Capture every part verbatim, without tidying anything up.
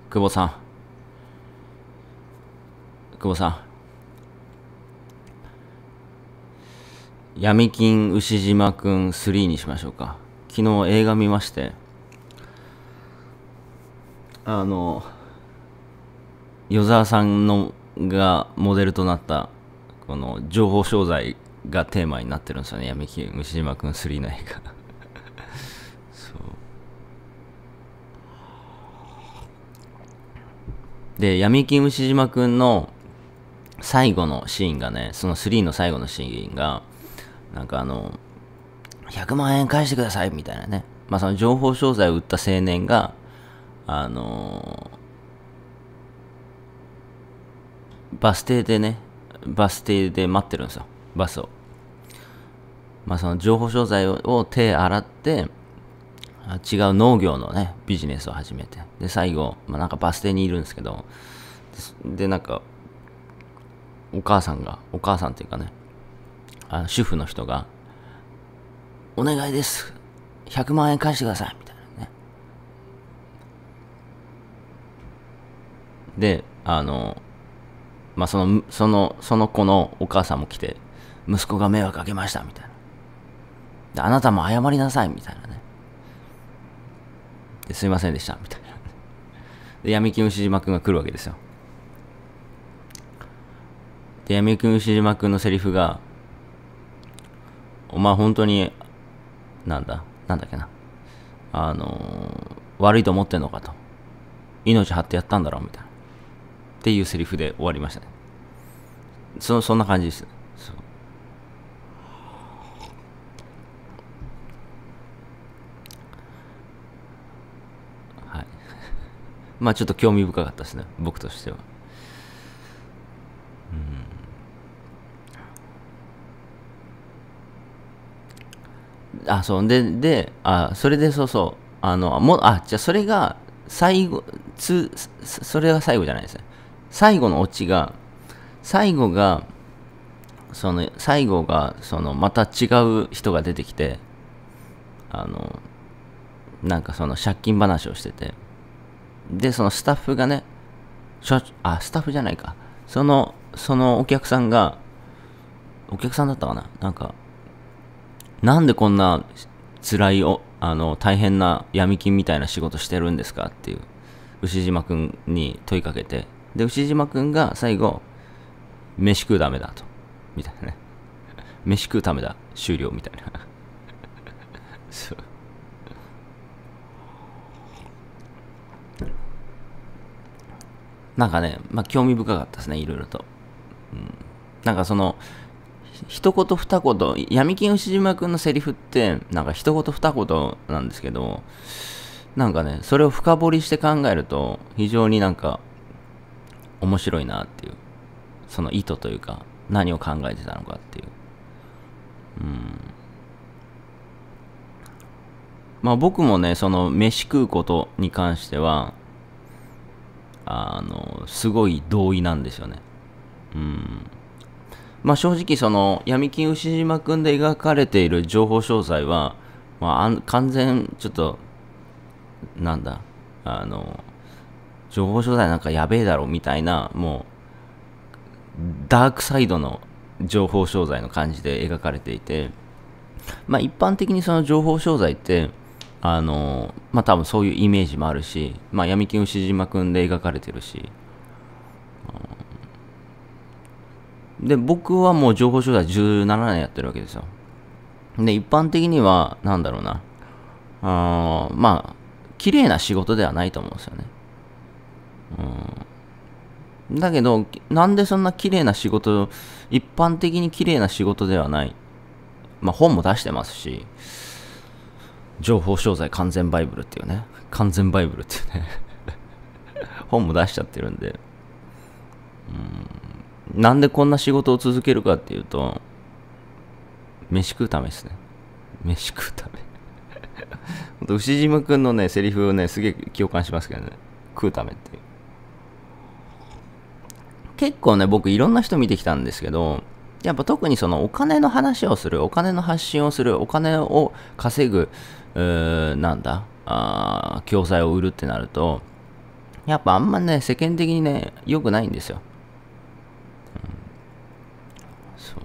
久保さん、久保さん、闇金牛島くんスリーにしましょうか。昨日映画見まして、あの、与沢さんのがモデルとなった、この情報商材がテーマになってるんですよね。闇金牛島くんスリーの映画。そうで、闇金牛島くんの最後のシーンがね、そのスリーの最後のシーンが、なんかあの、ひゃくまん円返してくださいみたいなね。まあその情報商材を売った青年が、あのーバス停でね、バス停で待ってるんですよ。バスを。まあその情報商材をを手洗って、違う農業のね、ビジネスを始めて。で、最後、まあなんかバス停にいるんですけど、で、でなんか、お母さんが、お母さんっていうかね、あの主婦の人が、お願いです。ひゃくまん円返してください。みたいなね。で、あの、まあ、その、その、その子のお母さんも来て、息子が迷惑かけました。みたいな。で、あなたも謝りなさい。みたいなね。で、すいませんでした。みたいな。で、闇金牛島くんが来るわけですよ。で、闇金牛島くんのセリフが、お前本当に、なんだ、なんだっけな。あのー悪いと思ってんのかと。命張ってやったんだろうみたいな。っていうセリフで終わりましたね。そそんな感じです。そう。はい。まあちょっと興味深かったですね。僕としては。あ、そう。で、で、あ、それでそうそう。あの、もう、あ、じゃあそれが最後、つ、それが最後じゃないですね。最後のオチが、最後が、その、最後が、その、また違う人が出てきて、あの、なんかその借金話をしてて、で、そのスタッフがね、しょあ、スタッフじゃないか。その、そのお客さんが、お客さんだったかななんか、なんでこんな辛いお、あの、大変な闇金みたいな仕事してるんですかっていう、牛島くんに問いかけて、で、牛島くんが最後、飯食うためだと。みたいなね。飯食うためだ。終了みたいな。そう。なんかね、まあ、興味深かったですね、いろいろと。なんかその、一言二言、闇金牛島くんのセリフって、なんか一言二言なんですけど、なんかね、それを深掘りして考えると、非常になんか面白いなっていう、その意図というか、何を考えてたのかっていう。まあ僕もね、その飯食うことに関しては、あの、すごい同意なんですよね。まあ正直その闇金牛島くんで描かれている情報商材は、まあ、あん完全ちょっとなんだあの情報商材なんかやべえだろみたいなもうダークサイドの情報商材の感じで描かれていて、まあ一般的にその情報商材ってあのまあ多分そういうイメージもあるし、まあ闇金牛島くんで描かれてるし、で僕はもう情報商材じゅうななねんやってるわけですよ。で一般的にはなんだろうな、あまあ綺麗な仕事ではないと思うんですよね。だけどなんでそんな綺麗な仕事、一般的に綺麗な仕事ではない、まあ本も出してますし、情報商材完全バイブルっていうね、完全バイブルっていうね本も出しちゃってるんで、なんでこんな仕事を続けるかっていうと、飯食うためですね。飯食うため。ほんと牛島くんのねセリフをねすげえ共感しますけどね、食うためっていう。結構ね僕いろんな人見てきたんですけど、やっぱ特にそのお金の話をする、お金の発信をする、お金を稼ぐ、うーなんだあー教材を売るってなると、 やっぱあんまね、世間的にね、良くないんですよ。うん、そう。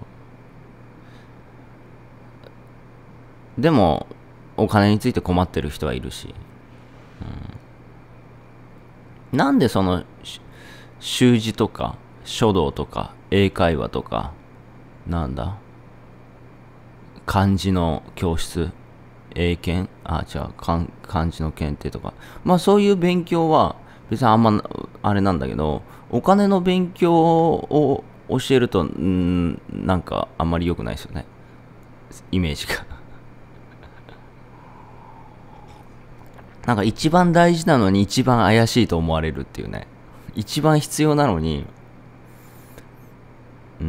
でも、お金について困ってる人はいるし、なんでその、習字とか、書道とか、英会話とか、なんだ、漢字の教室、英検、あ、違う、漢漢字の検定とか、まあそういう勉強は別にあんまあれなんだけど、お金の勉強を教えると、んなんかあんまり良くないですよね、イメージが。なんか一番大事なのに一番怪しいと思われるっていうね。一番必要なのに、うん、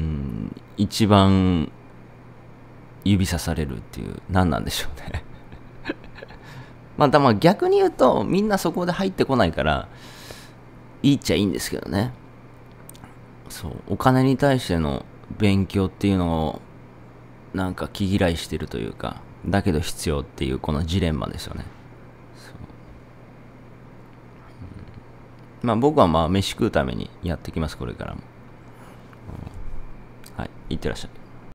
一番指さされるっていう、何なんでしょうね。まあ、だまあ逆に言うと、みんなそこで入ってこないから、いいっちゃいいんですけどね。そう、お金に対しての勉強っていうのを、なんか気嫌いしてるというか、だけど必要っていうこのジレンマですよね。まあ僕はまあ飯食うためにやってきます、これからも。はい、いってらっしゃい。